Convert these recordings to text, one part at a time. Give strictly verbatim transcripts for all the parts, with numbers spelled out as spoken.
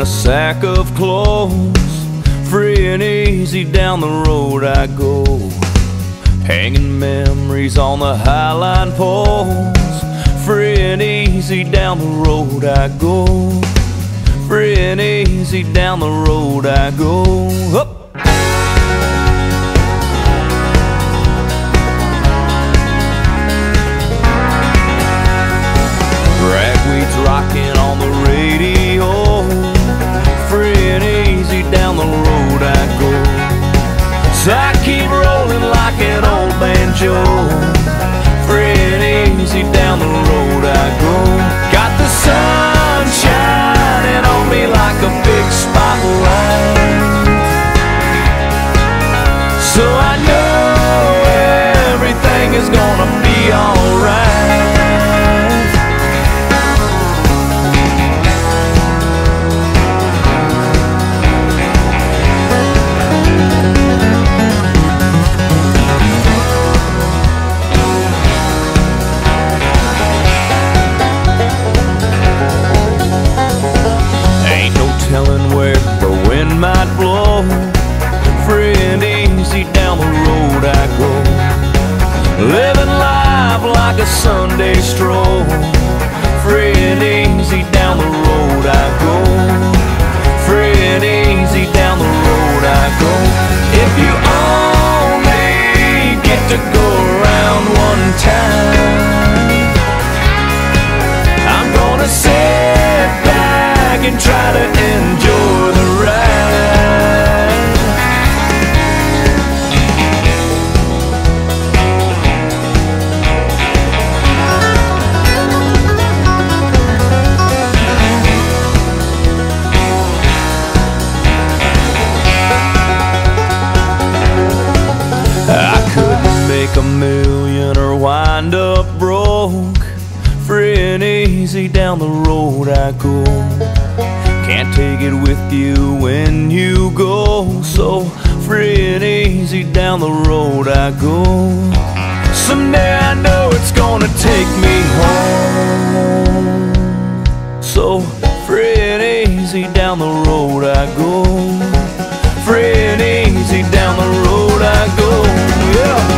sack of clothes. Free and easy down the road I go, hanging memories on the highline poles. Free and easy down the road I go, free and easy down the road I go. Up. Ragweed's rocking on the radio. Free and easy down the road I go. So I keep rolling like an old banjo. Free and easy down the road I go. Got the sun shining on me like a big spotlight, so I know everything is gonna be alright. Might blow. Free and easy down the road I go, living life like a Sunday stroll. Free and easy down the road I go, free and easy down the road I go. If you only get to go around one time, I'm gonna sit back and try to enjoy the ride. I couldn't make a million or wind up broke. Free and easy down the road I go, can't take it with you when you go. So free and easy down the road I go. Someday I know it's gonna take me home. So free and easy down the road I go, free and easy down the road I go. Yeah.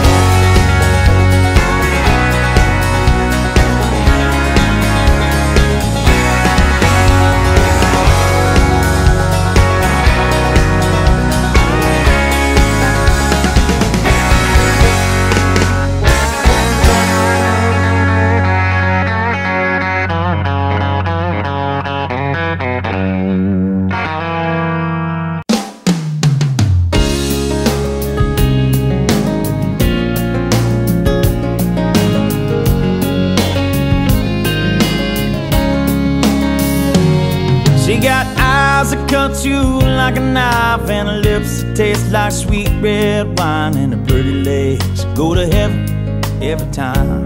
Cuts you like a knife, and her lips that taste like sweet red wine, and her pretty legs go to heaven every time.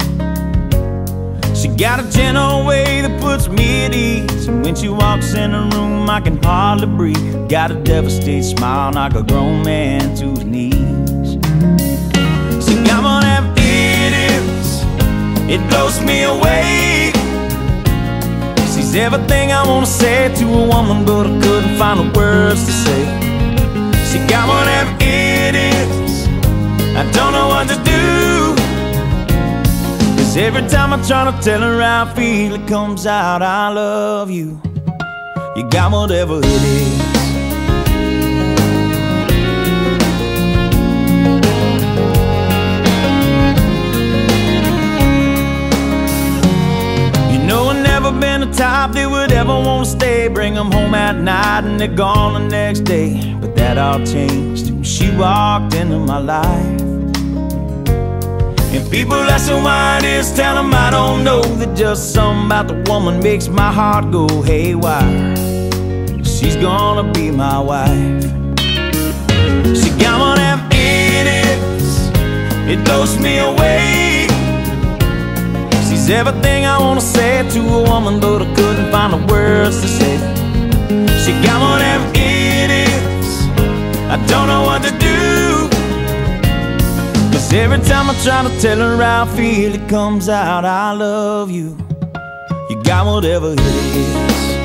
She got a gentle way that puts me at ease, and when she walks in the room I can hardly breathe. Got a devastated smile, knock a grown man to his knees. See, I'm gonna have idiots, it blows me away. She's everything I wanna say to a woman, but I couldn't find the words to say. She got one of them idiots, I don't know what to do. Cause every time I try to tell her how I feel, it comes out, I love you. You got whatever it is. Never been the type that would ever want to stay, bring them home at night and they're gone the next day. But that all changed when she walked into my life. And people asking why it is, tell them I don't know, that just something about the woman makes my heart go haywire. She's gonna be my wife. She got one of them idiots, it blows me away. She's everything I wanna say to a woman, but I couldn't find the words to say. She got one of them idiots, I don't know what to do. Cause every time I try to tell her how I feel, it comes out, I love you. You got whatever it is.